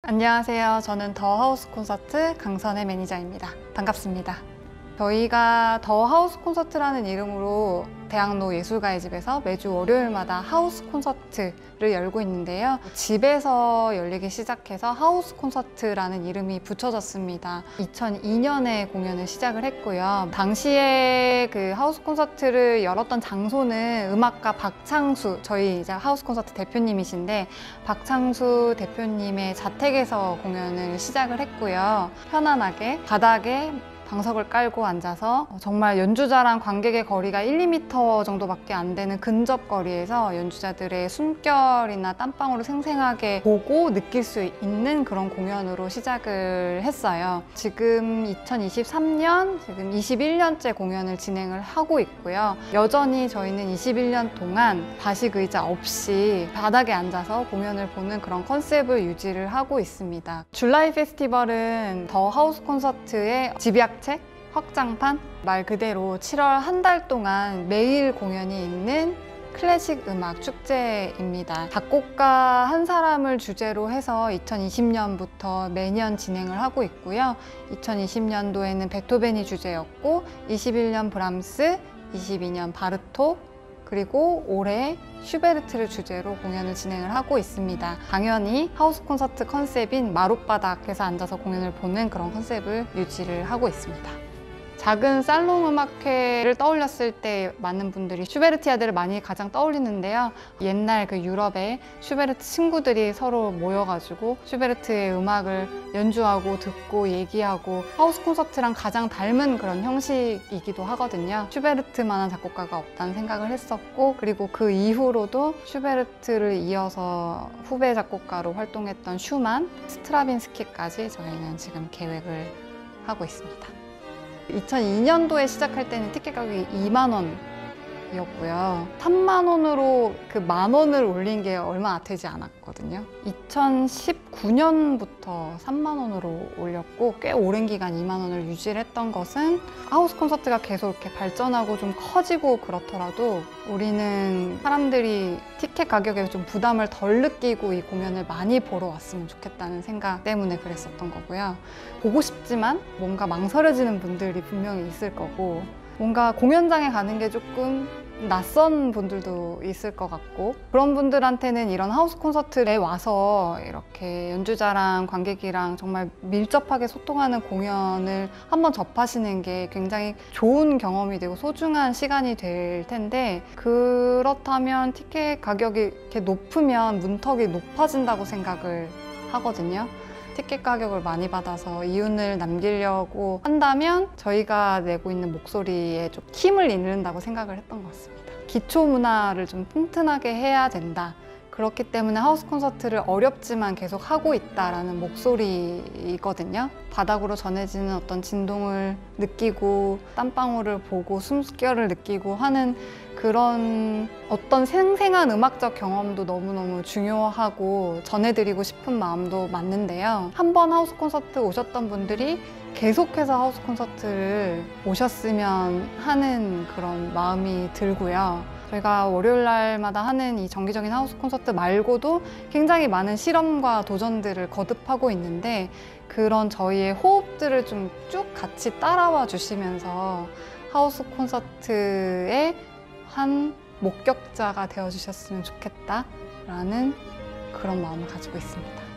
안녕하세요. 저는 더 하우스 콘서트 강선혜 매니저입니다. 반갑습니다. 저희가 더 하우스 콘서트라는 이름으로 대학로 예술가의 집에서 매주 월요일마다 하우스 콘서트를 열고 있는데요. 집에서 열리기 시작해서 하우스 콘서트라는 이름이 붙여졌습니다. 2002년에 공연을 시작을 했고요. 당시에 그 하우스 콘서트를 열었던 장소는 음악가 박창수, 저희 이제 하우스 콘서트 대표님이신데 박창수 대표님의 자택에서 공연을 시작을 했고요. 편안하게 바닥에 방석을 깔고 앉아서 정말 연주자랑 관객의 거리가 1, 2m 정도밖에 안 되는 근접 거리에서 연주자들의 숨결이나 땀방울을 생생하게 보고 느낄 수 있는 그런 공연으로 시작을 했어요. 지금 2023년, 지금 21년째 공연을 진행을 하고 있고요. 여전히 저희는 21년 동안 좌식 의자 없이 바닥에 앉아서 공연을 보는 그런 컨셉을 유지를 하고 있습니다. 줄라이 페스티벌은 더 하우스 콘서트의 집약 확장판? 말 그대로 7월 한 달 동안 매일 공연이 있는 클래식 음악 축제입니다. 작곡가 한 사람을 주제로 해서 2020년부터 매년 진행을 하고 있고요. 2020년도에는 베토벤이 주제였고 21년 브람스, 22년 바르톡, 그리고 올해 슈베르트를 주제로 공연을 진행을 하고 있습니다. 당연히 하우스 콘서트 컨셉인 마룻바닥에서 앉아서 공연을 보는 그런 컨셉을 유지를 하고 있습니다. 작은 살롱 음악회를 떠올렸을 때 많은 분들이 슈베르티아드를 많이 가장 떠올리는데요. 옛날 그 유럽의 슈베르트 친구들이 서로 모여가지고 슈베르트의 음악을 연주하고 듣고 얘기하고 하우스 콘서트랑 가장 닮은 그런 형식이기도 하거든요. 슈베르트만한 작곡가가 없다는 생각을 했었고, 그리고 그 이후로도 슈베르트를 이어서 후배 작곡가로 활동했던 슈만, 스트라빈스키까지 저희는 지금 계획을 하고 있습니다. 2002년도에 시작할 때는 티켓 가격이 2만 원이었고요. 3만 원으로 그 만 원을 올린 게 얼마 되지 않았거든요. 2019년부터 3만 원으로 올렸고 꽤 오랜 기간 2만 원을 유지를 했던 것은 하우스 콘서트가 계속 이렇게 발전하고 좀 커지고 그렇더라도 우리는 사람들이 티켓 가격에 좀 부담을 덜 느끼고 이 공연을 많이 보러 왔으면 좋겠다는 생각 때문에 그랬었던 거고요. 보고 싶지만 뭔가 망설여지는 분들이 분명히 있을 거고, 뭔가 공연장에 가는 게 조금 낯선 분들도 있을 것 같고, 그런 분들한테는 이런 하우스 콘서트에 와서 이렇게 연주자랑 관객이랑 정말 밀접하게 소통하는 공연을 한번 접하시는 게 굉장히 좋은 경험이 되고 소중한 시간이 될 텐데, 그렇다면 티켓 가격이 이렇게 높으면 문턱이 높아진다고 생각을 하거든요. 티켓 가격을 많이 받아서 이윤을 남기려고 한다면 저희가 내고 있는 목소리에 좀 힘을 잃는다고 생각을 했던 것 같습니다. 기초 문화를 좀 튼튼하게 해야 된다. 그렇기 때문에 하우스 콘서트를 어렵지만 계속 하고 있다라는 목소리이거든요. 바닥으로 전해지는 어떤 진동을 느끼고 땀방울을 보고 숨결을 느끼고 하는 그런 어떤 생생한 음악적 경험도 너무너무 중요하고 전해드리고 싶은 마음도 맞는데요. 한번 하우스 콘서트 오셨던 분들이 계속해서 하우스 콘서트를 오셨으면 하는 그런 마음이 들고요. 저희가 월요일 날마다 하는 이 정기적인 하우스 콘서트 말고도 굉장히 많은 실험과 도전들을 거듭하고 있는데, 그런 저희의 호흡들을 좀 쭉 같이 따라와 주시면서 하우스 콘서트의 한 목격자가 되어주셨으면 좋겠다라는 그런 마음을 가지고 있습니다.